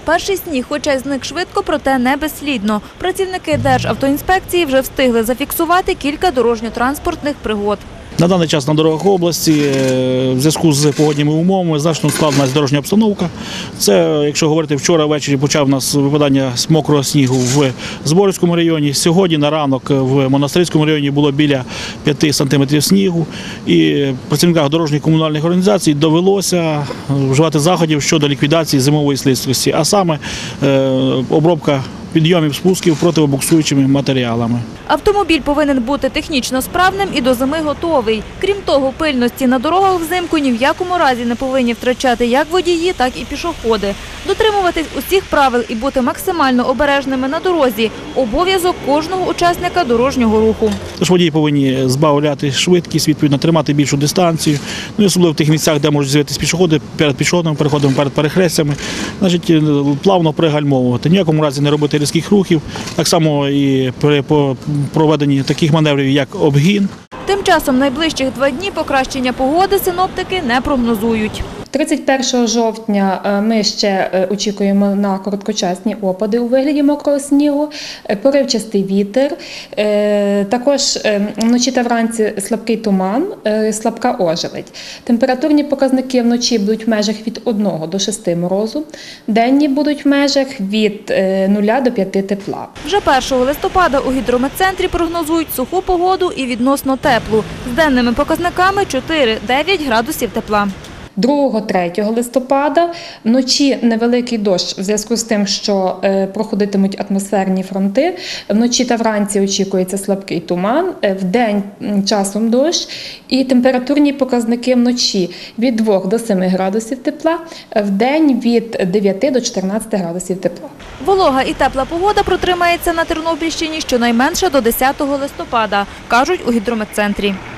Перший сніг, хоча й зник швидко, проте не безслідно. Працівники Державтоінспекції вже встигли зафіксувати кілька дорожньо-транспортних пригод. На даний час на дорогах області в зв'язку з погодніми умовами значно складна дорожня обстановка. Це, якщо говорити, вчора ввечері почав у нас випадання мокрого снігу в Зборівському районі. Сьогодні на ранок в Монастирському районі було біля 5 сантиметрів снігу. І працівникам дорожніх комунальних організацій довелося вживати заходів щодо ліквідації зимової слизькості, а саме обробка підйомів, спусків противобуксуючими матеріалами. Автомобіль повинен бути технічно справним і до зими готовий. Крім того, пильності на дорогах взимку ні в якому разі не повинні втрачати як водії, так і пішоходи. Дотримуватись усіх правил і бути максимально обережними на дорозі – обов'язок кожного учасника дорожнього руху. Тож водії повинні збавляти швидкість, відповідно тримати більшу дистанцію, особливо в тих місцях, де можуть з'явитися пішоходи, перед пішохідними переходами, перед перехрестями, плавно пригальмовувати, ні в якому разі не робити різких рухів, так само і при проведенні таких маневрів, як обгін. Тим часом найближчих 2 дні покращення погоди синоптики не прогнозують. 31 жовтня ми ще очікуємо на короткочасні опади у вигляді мокрого снігу, поривчастий вітер, також вночі та вранці слабкий туман, слабка ожеледь. Температурні показники вночі будуть в межах від 1 до 6 морозу, денні будуть в межах від 0 до 5 тепла. Вже 1 листопада у гідрометцентрі прогнозують суху погоду і відносно теплу, з денними показниками 4-9 градусів тепла. 2-3 листопада вночі невеликий дощ в зв'язку з тим, що проходитимуть атмосферні фронти. Вночі та вранці очікується слабкий туман, вдень часом дощ і температурні показники вночі від 2 до 7 градусів тепла, вдень від 9 до 14 градусів тепла. Волога і тепла погода протримається на Тернопільщині щонайменше до 10 листопада, кажуть у гідрометцентрі.